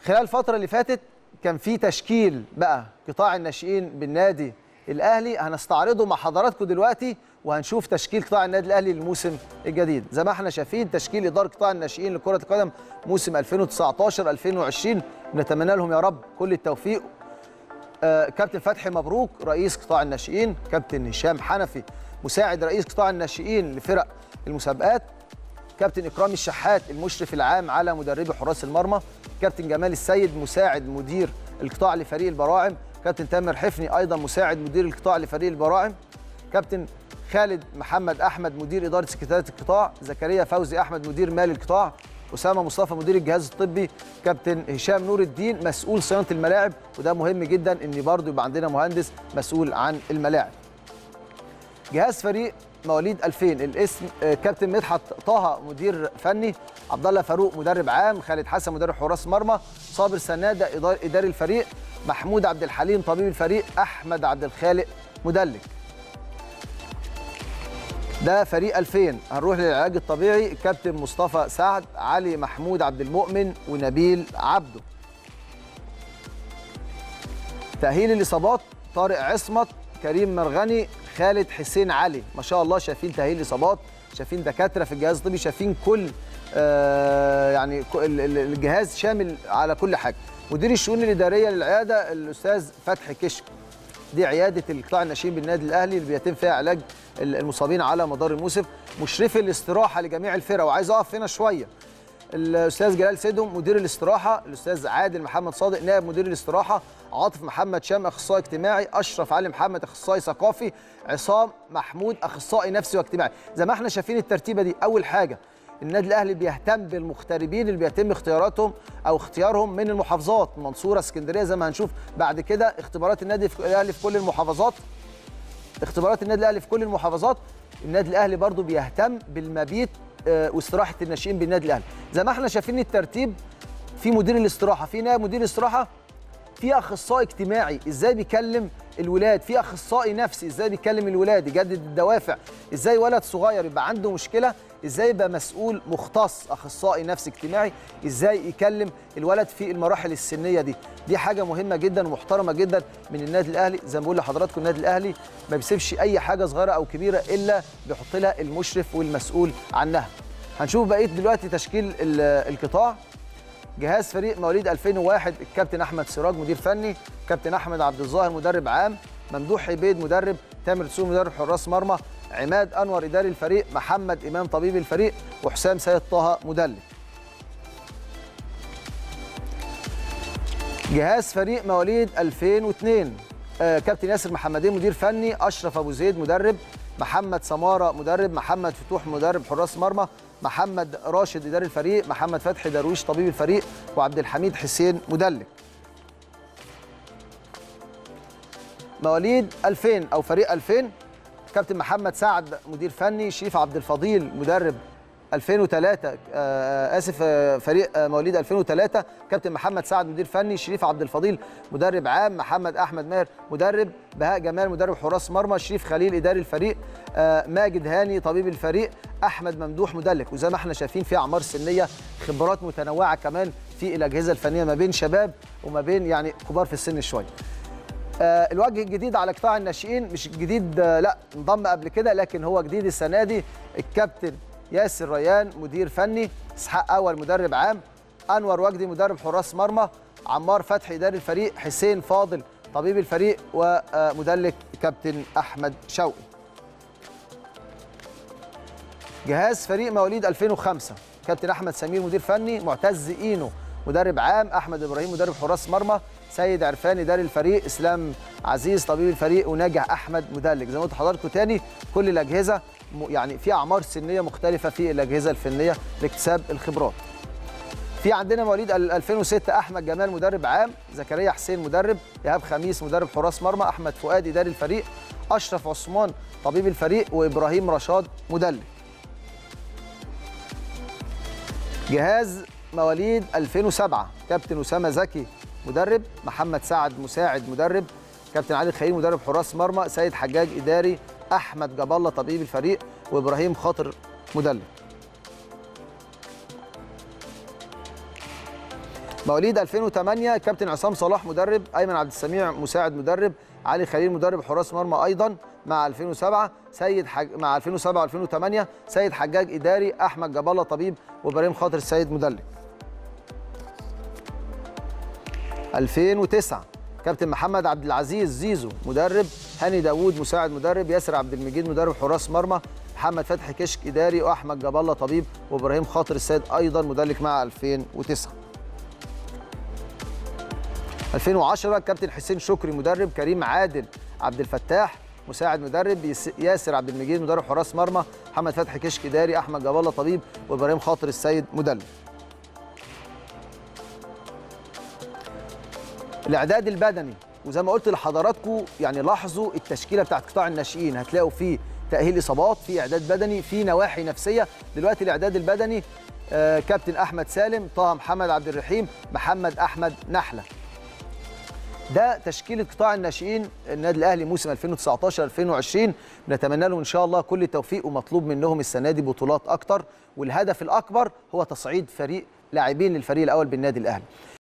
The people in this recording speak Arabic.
خلال الفترة اللي فاتت كان في تشكيل بقى قطاع الناشئين بالنادي الأهلي، هنستعرضه مع حضراتكم دلوقتي وهنشوف تشكيل قطاع النادي الأهلي للموسم الجديد. زي ما احنا شايفين تشكيل إدارة قطاع الناشئين لكرة القدم موسم 2019-2020، نتمنى لهم يا رب كل التوفيق. كابتن فتحي مبروك رئيس قطاع الناشئين، كابتن هشام حنفي مساعد رئيس قطاع الناشئين لفرق المسابقات، كابتن إكرامي الشحات المشرف العام على مدربي حراس المرمى، كابتن جمال السيد مساعد مدير القطاع لفريق البراعم، كابتن تامر حفني أيضا مساعد مدير القطاع لفريق البراعم، كابتن خالد محمد أحمد مدير إدارة سكرتارية القطاع، زكريا فوزي أحمد مدير مال القطاع، أسامة مصطفى مدير الجهاز الطبي، كابتن هشام نور الدين مسؤول صيانة الملاعب، وده مهم جدا إن برضه يبقى عندنا مهندس مسؤول عن الملاعب. جهاز فريق مواليد 2000 الاسم كابتن مدحت طه مدير فني، عبد الله فاروق مدرب عام، خالد حسن مدرب حراس مرمى، صابر سناده اداري الفريق، محمود عبد الحليم طبيب الفريق، احمد عبد الخالق مدلك. ده فريق 2000. هنروح للعلاج الطبيعي، الكابتن مصطفى سعد، علي محمود عبد المؤمن، ونبيل عبده. تأهيل الإصابات طارق عصمت، كريم مرغني، خالد حسين علي. ما شاء الله شايفين تأهيل الإصابات، شايفين دكاترة في الجهاز الطبي، شايفين كل يعني الجهاز شامل على كل حاجة. مدير الشؤون الإدارية للعيادة الأستاذ فتحي كشك، دي عيادة القطاع الناشئين بالنادي الأهلي اللي بيتم فيها علاج المصابين على مدار الموسم. مشرفي الاستراحة لجميع الفرق، وعايز أقف هنا شوية، الأستاذ جلال سيدهم مدير الاستراحة، الأستاذ عادل محمد صادق نائب مدير الاستراحة، عاطف محمد شام أخصائي اجتماعي، أشرف علي محمد أخصائي ثقافي، عصام محمود أخصائي نفسي واجتماعي. زي ما احنا شايفين الترتيبة دي، أول حاجة النادي الأهلي بيهتم بالمغتربين اللي بيتم اختياراتهم أو اختيارهم من المحافظات، المنصورة، اسكندرية، زي ما هنشوف بعد كده اختبارات النادي الأهلي في كل المحافظات. اختبارات النادي الأهلي في كل المحافظات. النادي الأهلي برضو بيهتم بالمبيت واستراحة الناشئين بالنادي الأهلي. زي ما احنا شايفين الترتيب، في مدير الاستراحة، في نائب مدير الاستراحة، في اخصائي اجتماعي ازاي بيكلم الولاد، في اخصائي نفسي ازاي بيكلم الولاد يجدد الدوافع، ازاي ولد صغير يبقى عنده مشكله ازاي يبقى مسؤول مختص اخصائي نفسي اجتماعي ازاي يكلم الولد في المراحل السنيه دي حاجه مهمه جدا ومحترمه جدا من النادي الاهلي. زي ما بقول لحضراتكم النادي الاهلي ما بيسيبش اي حاجه صغيره او كبيره الا بيحط لها المشرف والمسؤول عنها. هنشوف بقيه دلوقتي تشكيل القطاع. جهاز فريق مواليد 2001 الكابتن احمد سراج مدير فني، كابتن احمد عبد الظاهر مدرب عام، ممدوح عبيد مدرب، تامر دسوقي مدرب حراس مرمى، عماد انور اداري الفريق، محمد امام طبيب الفريق، وحسام سيد طه مدلك. جهاز فريق مواليد 2002 كابتن ياسر محمدين مدير فني، اشرف ابو زيد مدرب، محمد سماره مدرب، محمد فتوح مدرب حراس مرمى، محمد راشد اداري الفريق، محمد فتحي درويش طبيب الفريق، وعبد الحميد حسين مدلك. مواليد 2000 او فريق 2000 كابتن محمد سعد مدير فني، شريف عبد الفضيل مدرب 2003 فريق مواليد 2003 كابتن محمد سعد مدير فني، شريف عبد الفضيل مدرب عام، محمد احمد ماهر مدرب، بهاء جمال مدرب حراس مرمى، شريف خليل اداري الفريق، ماجد هاني طبيب الفريق، احمد ممدوح مدلك. وزي ما احنا شايفين في اعمار سنيه، خبرات متنوعه كمان في الاجهزه الفنيه ما بين شباب وما بين يعني كبار في السن شويه. الوجه الجديد على قطاع الناشئين مش جديد، لا انضم قبل كده لكن هو جديد السنه دي، الكابتن ياسر ريان مدير فني، اسحاق اول مدرب عام، انور وجدي مدرب حراس مرمى، عمار فتحي اداري الفريق، حسين فاضل طبيب الفريق، ومدلك كابتن احمد شوقي. جهاز فريق مواليد 2005 كابتن احمد سمير مدير فني، معتز اينو مدرب عام، احمد ابراهيم مدرب حراس مرمى، سيد عرفان اداري الفريق، اسلام عزيز طبيب الفريق، وناجح احمد مدلك. زي ما قلت لحضراتكم تاني كل الاجهزه يعني في اعمار سنيه مختلفه في الاجهزه الفنيه لاكتساب الخبرات. في عندنا مواليد 2006 احمد جمال مدرب عام، زكريا حسين مدرب، ايهاب خميس مدرب حراس مرمى، احمد فؤاد اداري الفريق، اشرف عثمان طبيب الفريق، وابراهيم رشاد مدلك. جهاز مواليد 2007 كابتن اسامه زكي مدرب، محمد سعد مساعد مدرب، كابتن علي خليل مدرب حراس مرمى، سيد حجاج اداري، احمد جاب الله طبيب الفريق، وابراهيم خاطر مدلك. مواليد 2008 كابتن عصام صلاح مدرب، ايمن عبد السميع مساعد مدرب، علي خليل مدرب حراس مرمى ايضا مع 2007 مع 2007 و2008 سيد حجاج اداري، احمد جاب الله طبيب، وابراهيم خاطر السيد مدلك. 2009 كابتن محمد عبد العزيز زيزو مدرب، هاني داوود مساعد مدرب، ياسر عبد المجيد مدرب حراس مرمى، محمد فتحي كشك اداري، واحمد جاب الله طبيب، وابراهيم خاطر السيد ايضا مدلك مع 2009. 2010 كابتن حسين شكري مدرب، كريم عادل عبد الفتاح مساعد مدرب، ياسر عبد المجيد مدرب حراس مرمى، محمد فتحي كشك اداري، احمد جاب الله طبيب، وابراهيم خاطر السيد مدرب. الاعداد البدني، وزي ما قلت لحضراتكم يعني لاحظوا التشكيله بتاعت قطاع الناشئين، هتلاقوا فيه تاهيل اصابات، في اعداد بدني، في نواحي نفسيه. دلوقتي الاعداد البدني كابتن احمد سالم، طه محمد عبد الرحيم، محمد احمد نحله. ده تشكيله قطاع الناشئين النادي الاهلي موسم 2019 2020. بنتمنى لهم ان شاء الله كل التوفيق، ومطلوب منهم السنه دي بطولات اكتر، والهدف الاكبر هو تصعيد فريق لاعبين للفريق الاول بالنادي الاهلي.